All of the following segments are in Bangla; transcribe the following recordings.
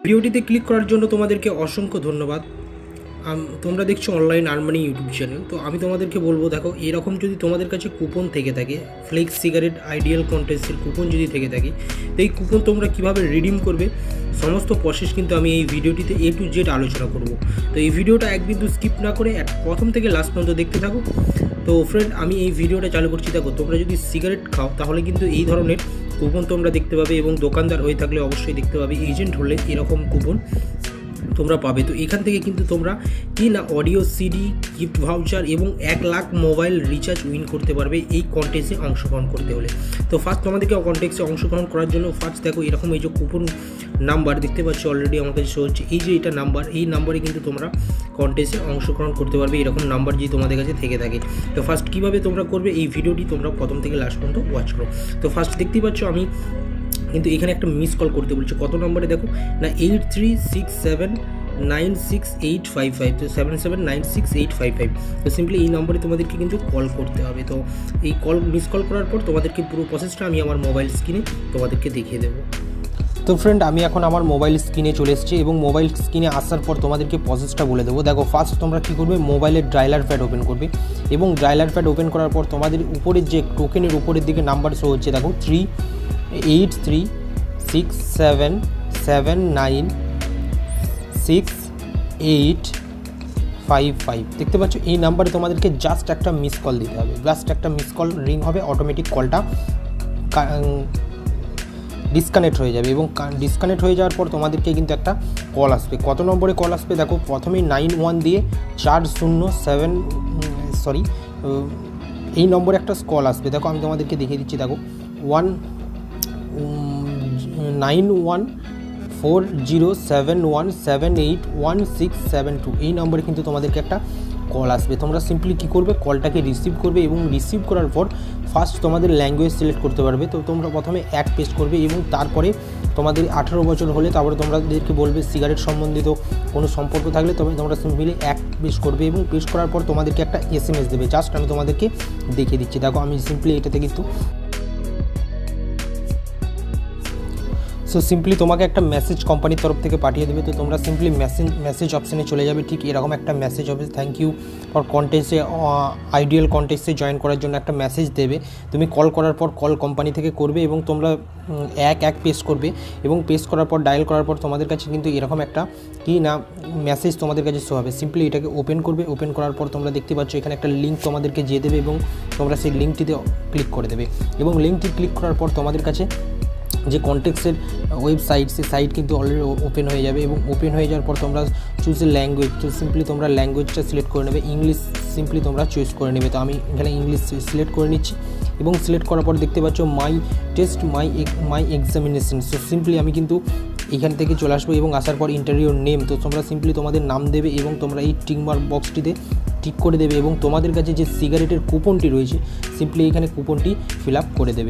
ভিডিওটিতে ক্লিক করার জন্য তোমাদেরকে অসংখ্য ধন্যবাদ। তোমরা দেখছো অনলাইন আর্মানি ইউটিউব চ্যানেল। তো আমি তোমাদেরকে বলবো, দেখো এরকম যদি তোমাদের কাছে কুপন থেকে থাকে, ফ্লেক্স সিগারেট আইডিয়াল কন্টেস্টের কুপন যদি থেকে থাকে, তো এই কুপন তোমরা কীভাবে রিডিম করবে সমস্ত প্রসেস কিন্তু আমি এই ভিডিওটিতে A to Z আলোচনা করব। তো এই ভিডিওটা এক বিন্দু স্কিপ না করে প্রথম থেকে লাস্ট পর্যন্ত দেখতে থাকো। তো ফ্রেন্ড, আমি এই ভিডিওটা চালু করছি। দেখো, তোমরা যদি সিগারেট খাও তাহলে কিন্তু এই ধরনের কুপন তোমরা দেখতে পাবে, এবং দোকানদার হয়ে থাকলে অবশ্যই দেখতে পাবে, এজেন্ট হলে এরকম কুপন তোমরা পাবে। তো এখান থেকে কিন্তু তোমরা অডিও সিডি, গিফট ভাউচার এবং 1 লাখ মোবাইল রিচার্জ উইন করতে পারবে এই কন্টেস্টে অংশগ্রহণ করতে হলে। তো ফার্স্ট তোমাদেরকে কন্টেস্টে অংশগ্রহণ করার জন্য ফার্স্ট দেখো এরকম এই যে কুপন নাম্বার দেখতে পাচ্ছ অলরেডি আমার কাছে শো হচ্ছে, এই যে এটা নাম্বার, এই নাম্বারে কিন্তু তোমরা কন্টেস্টে অংশগ্রহণ করতে পারবে এরকম নাম্বার যদি তোমাদের কাছে থেকে থাকে। তো ফার্স্ট কীভাবে তোমরা করবে এই ভিডিওটি তোমরা প্রথম থেকে লাস্ট পর্যন্ত ওয়াচ করো। তো ফার্স্ট দেখতেই পাচ্ছ আমি কিন্তু এখানে একটা মিস কল করতে বলছি। কত নম্বরে দেখো না, 8367968555। তো 77968555। তো সিম্পলি এই নম্বরে তোমাদেরকে কিন্তু কল করতে হবে। তো এই মিস কল করার পর তোমাদেরকে পুরো প্রসেসটা আমি আমার মোবাইল স্ক্রিনে তোমাদেরকে দেখিয়ে দেবো। তো ফ্রেন্ড, আমি এখন আমার মোবাইল স্ক্রিনে চলে এসেছি, এবং মোবাইল স্ক্রিনে আসার পর তোমাদেরকে প্রসেসটা বলে দেবো। দেখো, ফার্স্ট তোমরা কী করবে, মোবাইলের ডায়ালার প্যাড ওপেন করবে, এবং ডায়ালার প্যাড ওপেন করার পর তোমাদের উপরের যে টোকেনের উপরের দিকে নাম্বার শো হচ্ছে, দেখো 3836796855 দেখতে পাচ্ছ। এই নাম্বারে তোমাদেরকে জাস্ট একটা মিস কল দিতে হবে। জাস্ট একটা মিস কল রিং হবে, অটোমেটিক কলটা ডিসকানেক্ট হয়ে যাবে, এবং ডিসকানেক্ট হয়ে যাওয়ার পর তোমাদেরকে কিন্তু একটা কল আসবে। কত নম্বরে কল আসবে দেখো, প্রথমেই 91 দিয়ে 407 এই নম্বরে একটা কল আসবে। দেখো আমি তোমাদেরকে দেখিয়ে দিচ্ছি। দেখো 914071781672 এই নম্বরে কিন্তু তোমাদেরকে একটা কল আসবে। তোমরা সিম্পলি কী করবে, কলটাকে রিসিভ করবে, এবং রিসিভ করার পর ফার্স্ট তোমাদের ল্যাঙ্গুয়েজ সিলেক্ট করতে পারবে। তো তোমরা প্রথমে এক পেস্ট করবে, এবং তারপরে তোমাদের 18 বছর হলে তারপরে তোমাদেরকে বলবে সিগারেট সম্বন্ধিত কোনো সম্পর্ক থাকলে তবে তোমরা সিম্পলি এক পেস্ট করবে, এবং পেস্ট করার পর তোমাদেরকে একটা SMS দেবে। জাস্ট আমি তোমাদেরকে দেখিয়ে দিচ্ছি। দেখো আমি সিম্পলি এটাতে কিন্তু সিম্পলি তোমাকে একটা মেসেজ কোম্পানির তরফ থেকে পাঠিয়ে দেবে। তো তোমরা সিম্পলি মেসেজ অপশানে চলে যাবে। ঠিক এরকম একটা মেসেজ হবে, থ্যাংক ইউ ফর কন্টেস্টে, আইডিয়াল কন্টেস্টে জয়েন করার জন্য একটা মেসেজ দেবে। তুমি কল করার পর কল কোম্পানি থেকে করবে, এবং তোমরা এক পেস্ট করবে, এবং পেস্ট করার পর ডায়াল করার পর তোমাদের কাছে কিন্তু এরকম একটা মেসেজ তোমাদের কাছে শো হবে। সিম্পলি এটাকে ওপেন করবে। ওপেন করার পর তোমরা দেখতে পাচ্ছ এখানে একটা লিঙ্ক তোমাদেরকে দিয়ে দেবে, এবং তোমরা সেই লিঙ্কটিতে ক্লিক করে দেবে, এবং লিঙ্কটি ক্লিক করার পর তোমাদের কাছে যে কন্টেক্সের ওয়েবসাইট, সেই সাইট কিন্তু অলরেডি ওপেন হয়ে যাবে, এবং ওপেন হয়ে যাওয়ার পর তোমরা চুজ এ ল্যাঙ্গুয়েজ। তো সিম্পলি তোমরা ল্যাঙ্গুয়েজটা সিলেক্ট করে নেবে, ইংলিশ সিম্পলি তোমরা চয়েস করে নেবে। তো আমি এখানে ইংলিশ সিলেক্ট করে নিচ্ছি, এবং সিলেক্ট করার পর দেখতে পাচ্ছ my test my examination. So simply আমি কিন্তু এখান থেকে চলে আসবো, এবং আসার পর ইন্টারভিউর নেম। তো তোমরা সিম্পলি তোমাদের নাম দেবে, এবং তোমরা এই টিক মার্ক বক্সটিতে টিক করে দেবে, এবং তোমাদের কাছে যে সিগারেটের কুপনটি রয়েছে সিম্পলি এখানে কুপনটি ফিল আপ করে দেবে।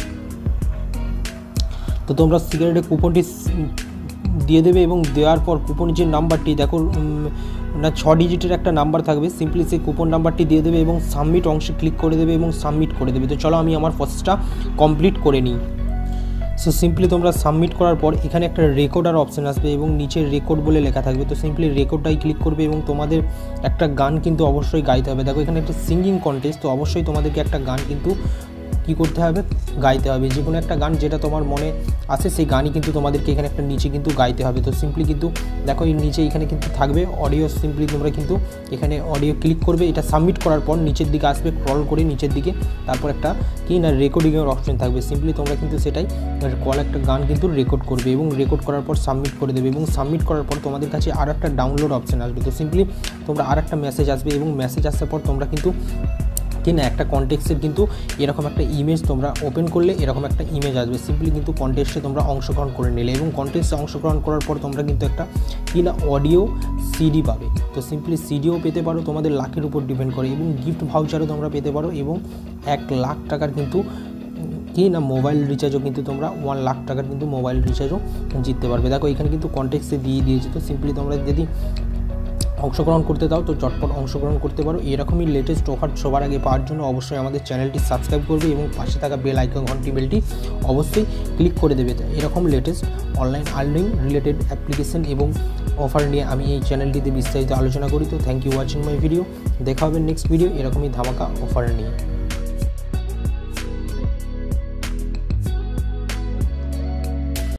তো তোমরা সিগারেটের কুপনটি দিয়ে দেবে, এবং দেওয়ার পর কুপনের যে নাম্বারটি দেখো না 6 ডিজিটের একটা নাম্বার থাকবে, সিম্পলি সেই কুপন নাম্বারটি দিয়ে দেবে, এবং সাবমিট অংশে ক্লিক করে দেবে, এবং সাবমিট করে দেবে। তো চলো আমি আমার প্রসেসটা কমপ্লিট করে নিই। সো সিম্পলি তোমরা সাবমিট করার পর এখানে একটা রেকর্ডার অপশান আসবে, এবং নিচে রেকর্ড বলে লেখা থাকবে। তো সিম্পলি রেকর্ডটাই ক্লিক করবে, এবং তোমাদের একটা গান কিন্তু অবশ্যই গাইতে হবে। দেখো এখানে একটা সিঙ্গিং কন্টেস্ট, তো অবশ্যই তোমাদেরকে একটা গান কিন্তু কী করতে হবে, গাইতে হবে। যে কোনো একটা গান যেটা তোমার মনে আসে সেই গানই কিন্তু তোমাদেরকে এখানে একটা নিচে কিন্তু গাইতে হবে। তো সিম্পলি কিন্তু দেখো এই নিচে এখানে কিন্তু থাকবে অডিও। সিম্পলি তোমরা কিন্তু এখানে অডিও ক্লিক করবে। এটা সাবমিট করার পর নিচের দিকে আসবে, স্ক্রল করে নিচের দিকে, তারপর একটা রেকর্ডিংয়ের অপশন থাকবে। সিম্পলি তোমরা কিন্তু সেটাই একটা গান কিন্তু রেকর্ড করবে, এবং রেকর্ড করার পর সাবমিট করে দেবে, এবং সাবমিট করার পর তোমাদের কাছে আর একটা ডাউনলোড অপশান আসবে। তো সিম্পলি তোমরা আর একটা মেসেজ আসবে, এবং মেসেজ আসার পর তোমরা কিন্তু একটা কন্টেক্সটের কিন্তু এরকম একটা ইমেজ তোমরা ওপেন করলে এরকম একটা ইমেজ আসবে। সিম্পলি কিন্তু কন্টেস্টে তোমরা অংশগ্রহণ করে নিলে, এবং কন্টেস্টে অংশগ্রহণ করার পর তোমরা কিন্তু একটা অডিও সিডি পাবে। তো সিম্পলি সিডিও পেতে পারো, তোমাদের লাখের উপর ডিপেন্ড করে, এবং গিফট ভাউচারও তোমরা পেতে পারো, এবং 1 লাখ টাকার কিন্তু মোবাইল রিচার্জও কিন্তু তোমরা 1 লাখ টাকার কিন্তু মোবাইল রিচার্জও জিততে পারবে। দেখো এখানে কিন্তু কন্টেক্সটে দিয়ে দিয়েছে। তো সিম্পলি তোমরা যদি অংশগ্রহণ করতে দাও, তো চটপট অংশগ্রহণ করতে পারো। এরকমই লেটেস্ট অফার সবার আগে পাওয়ার জন্য অবশ্যই আমাদের চ্যানেলটি সাবস্ক্রাইব করবে এবং পাশে থাকা বেল আইকন ঘন্টি বেলটি অবশ্যই ক্লিক করে দেবে। এরকম latest online earning related application এবং অফার নিয়ে আমি এই চ্যানেলটিতে বিস্তারিত আলোচনা করি। তো thank you watching my video. দেখা হবে নেক্সট ভিডিও এরকমই ধামাকা অফার নিয়ে।